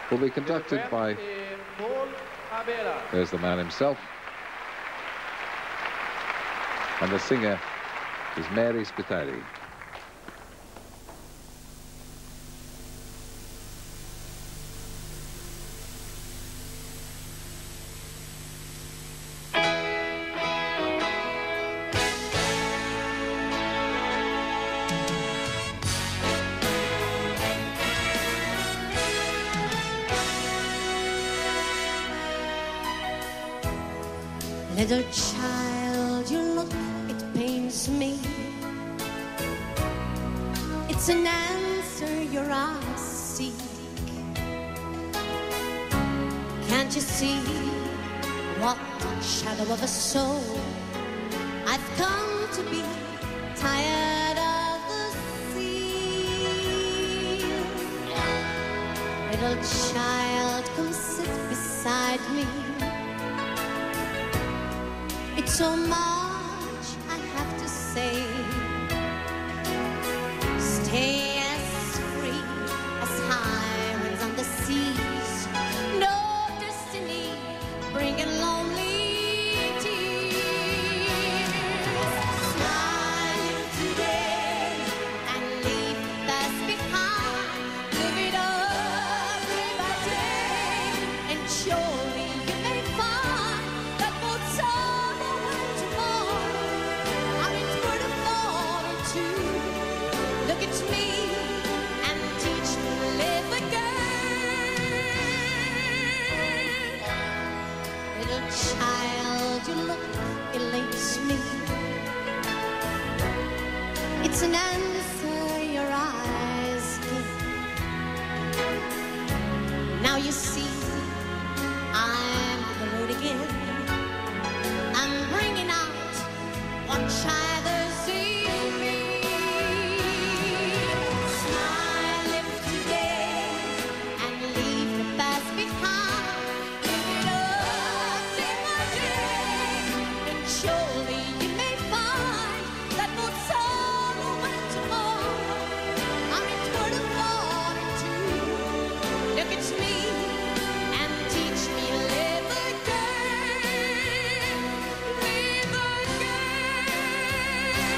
will be conducted by... There's the man himself. And the singer is Mary Spiteri. Little child, you look, it pains me. It's an answer your eyes seek. Can't you see what shadow of a soul I've come to be? Tired of the sea. Little child, come sit beside me. It's so much I have to say. Stay as free as high winds on the seas. No destiny bringing lonely tears. Smile today and leave the past behind. Live it up day by day, and surely you may find that both sorrow and tomorrow are in word of thought or two. Look at me and teach me to live again. Little child, your look elates me. It's an answer your eyes give. Now you see, I'm on the road again. I'm bringing out what others in me. Smile, live today and leave the past behind. Live it up day by day, and surely you may find that both sorrow and tomorrow are in word of thought or two. Look at me and teach me to live again. Live again.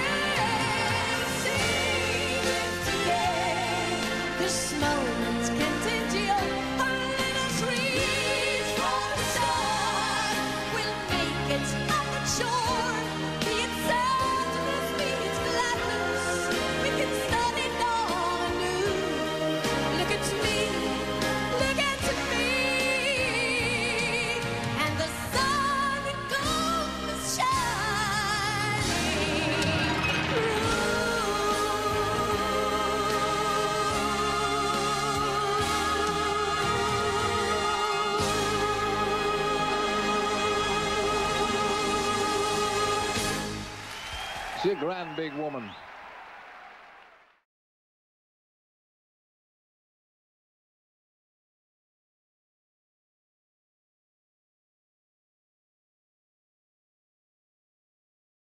See, live today. This moment can't endure. A little trees for the sun. We'll make it up the shore. Be it sadness, be it gladness. We can start it all anew. Look at me, and the sun and gold is shining She's a grand big woman.